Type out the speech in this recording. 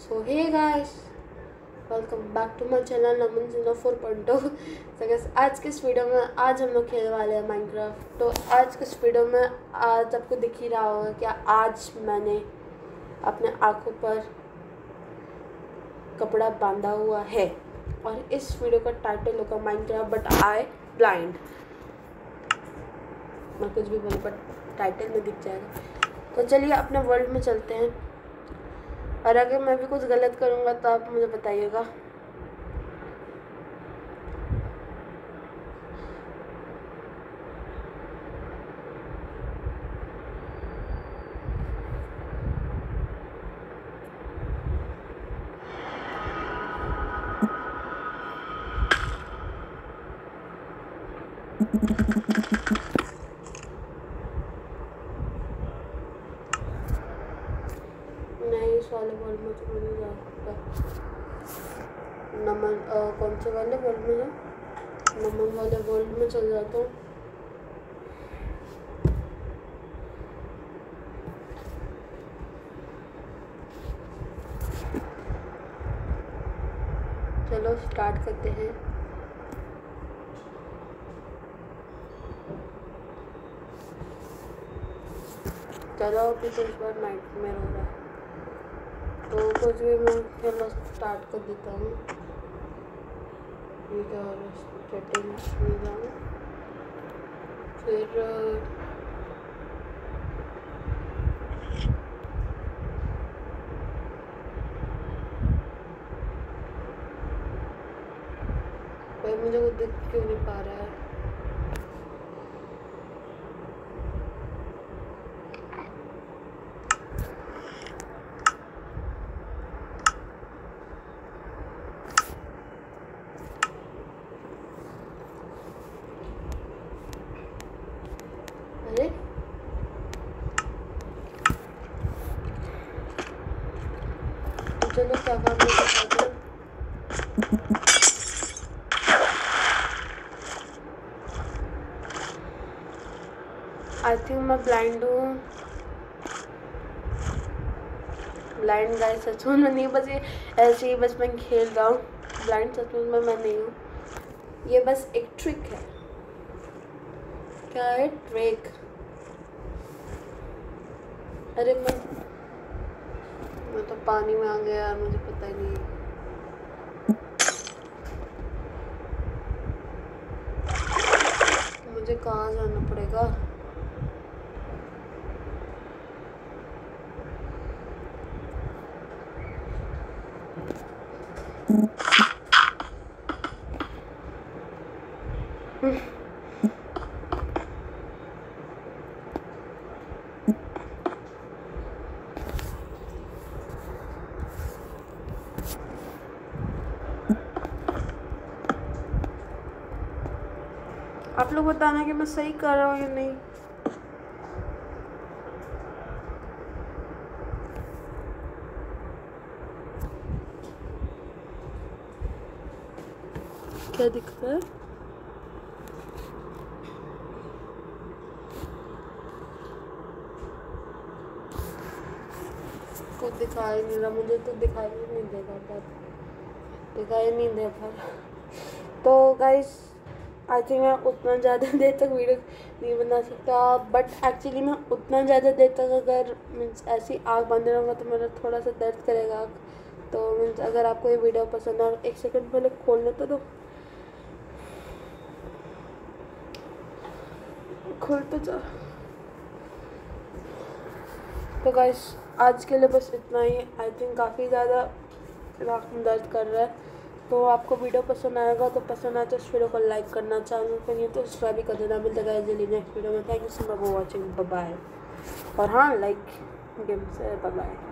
So hey guys, welcome back to my channel Naman 04.2। तो guys आज के इस वीडियो में आज हम लोग खेलने वाले हैं माइनक्राफ्ट। तो आज के इस वीडियो में आज आपको दिख ही रहा होगा कि आज मैंने अपने आँखों पर कपड़ा बांधा हुआ है और इस वीडियो का टाइटल होगा माइनक्राफ्ट बट आई ब्लाइंड। मैं कुछ भी बोलूँ बट टाइटल में दिख जाएगा। तो चलिए अपने वर्ल्ड में चलते हैं और अगर मैं भी कुछ गलत करूँगा तो आप मुझे बताइएगा। नहीं, इस वाले वर्ल्ड में तो नहीं जा सकता। नमन कौन से वाले वर्ल्ड में है? नमन वाले वर्ल्ड में चल जाता हूँ। चलो स्टार्ट करते हैं। चलो अभी तो इस बार नाइट में हो रहा है तो कुछ भी मैं खेलना स्टार्ट कर देता हूँ। ठीक है, और सेटिंग्स में जाऊँ फिर भाई मुझे कुछ दिख क्यों नहीं पा रहा है। अरे तो चलो क्या काम है। आई थिंक मैं ब्लाइंड हूँ। ब्लाइंड गाइस सच में मैं नहीं, बस ये ऐसे ही बस मैं खेल रहा हूँ। ब्लाइंड सच में मैं नहीं हूँ, ये बस एक ट्रिक है। क्या है ट्रिक? अरे मैं तो पानी में आ गया यार, मुझे पता ही नहीं। मुझे कहाँ जाना पड़ेगा? आप लोग बताना कि मैं सही कर रहा हूँ या नहीं। क्या दिख रहा है? कुछ दिखाई नहीं रहा मुझे, तो दिखाई नहीं देगा पर दिखाई नहीं दे पर। तो गाइस आई थिंक मैं उतना ज़्यादा देर तक वीडियो नहीं बना सकता, बट एक्चुअली मैं उतना ज़्यादा देर तक अगर मीन्स ऐसी आग बंद रहूँगा तो मेरा थोड़ा सा दर्द करेगा। तो मीन्स अगर आपको ये वीडियो पसंद है, एक सेकंड पहले खोलने तो दो, खोल तो जा। तो गाइस आज के लिए बस इतना ही। आई थिंक काफ़ी ज़्यादा नाक में दर्द कर रहा है। तो आपको वीडियो पसंद आएगा तो पसंद आए तो इस वीडियो को लाइक करना, चैनल पर नहीं तो सब्सक्राइब भी कर देना। मिलता है जल्दी नेक्स्ट वीडियो में। Thank you so much for watching, bye bye. और हाँ, लाइक गेम से बाय बाय।